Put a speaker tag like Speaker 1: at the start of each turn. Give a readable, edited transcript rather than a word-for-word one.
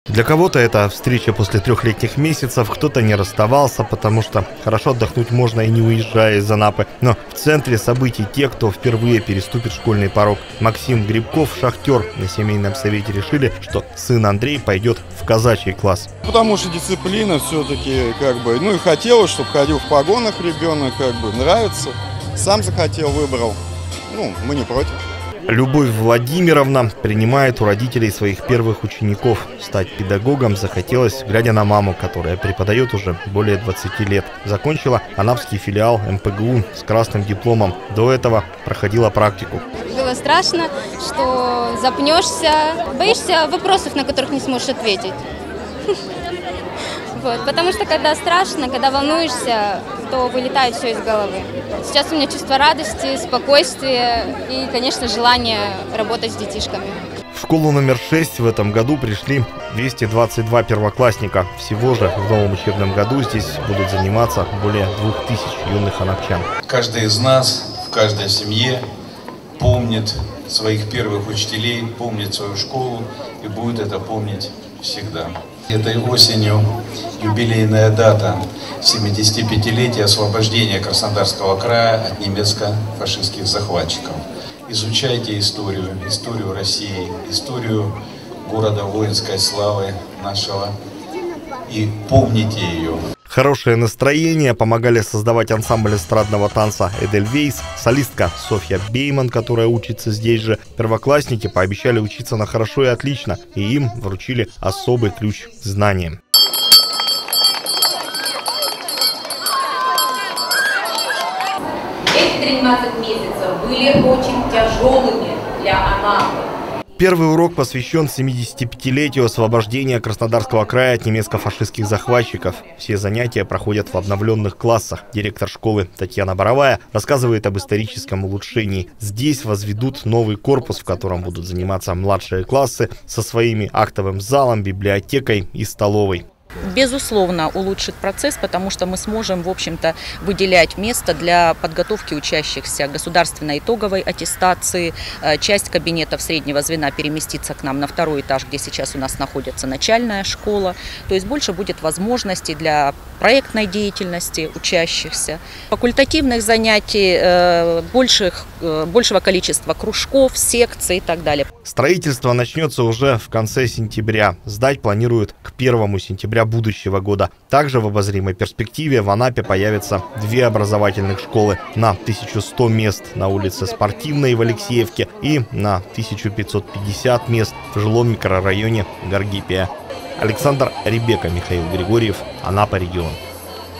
Speaker 1: Для кого-то это встреча после 3 летних месяцев, кто-то не расставался, потому что хорошо отдохнуть можно и не уезжая из Анапы. Но в центре событий те, кто впервые переступит школьный порог. Максим Грибков, шахтер, на семейном совете решили, что сын Андрей пойдет в казачий класс.
Speaker 2: Потому что дисциплина все-таки и хотелось, чтобы ходил в погонах ребенок, нравится. Сам захотел, выбрал. Мы не против.
Speaker 1: Любовь Владимировна принимает у родителей своих первых учеников. Стать педагогом захотелось, глядя на маму, которая преподает уже более 20 лет. Закончила анапский филиал МПГУ с красным дипломом. До этого проходила практику.
Speaker 3: Было страшно, что запнешься, боишься вопросов, на которых не сможешь ответить. Потому что когда страшно, когда волнуешься, то вылетает все из головы. Сейчас у меня чувство радости, спокойствия и, конечно, желание работать с детишками.
Speaker 1: В школу номер 6 в этом году пришли 222 первоклассника. Всего же в новом учебном году здесь будут заниматься более 2000 юных анапчан.
Speaker 4: Каждый из нас в каждой семье помнит своих первых учителей, помнит свою школу и будет это помнить всегда. Этой осенью юбилейная дата 75-летия освобождения Краснодарского края от немецко-фашистских захватчиков. Изучайте историю России, историю города воинской славы нашего и помните ее.
Speaker 1: Хорошее настроение помогали создавать ансамбль эстрадного танца «Эдельвейс», солистка Софья Бейман, которая учится здесь же. Первоклассники пообещали учиться на хорошо и отлично, и им вручили особый ключ к знаниям.
Speaker 5: Эти 13 месяцев были очень тяжелыми для Анапы.
Speaker 1: Первый урок посвящен 75-летию освобождения Краснодарского края от немецко-фашистских захватчиков. Все занятия проходят в обновленных классах. Директор школы Татьяна Боровая рассказывает об историческом улучшении. Здесь возведут новый корпус, в котором будут заниматься младшие классы со своими актовым залом, библиотекой и столовой.
Speaker 6: Безусловно, улучшит процесс, потому что мы сможем, в общем-то, выделять место для подготовки учащихся государственной итоговой аттестации. Часть кабинетов среднего звена переместится к нам на 2-й этаж, где сейчас у нас находится начальная школа. То есть больше будет возможностей для проектной деятельности учащихся, факультативных занятий, большего количества кружков, секций и так далее.
Speaker 1: Строительство начнется уже в конце сентября. Сдать планируют к 1 сентября будущего года. Также в обозримой перспективе в Анапе появятся 2 образовательных школы на 1100 мест на улице Спортивной в Алексеевке и на 1550 мест в жилом микрорайоне Гаргипия. Александр Ребека, Михаил Григорьев, Анапа регион.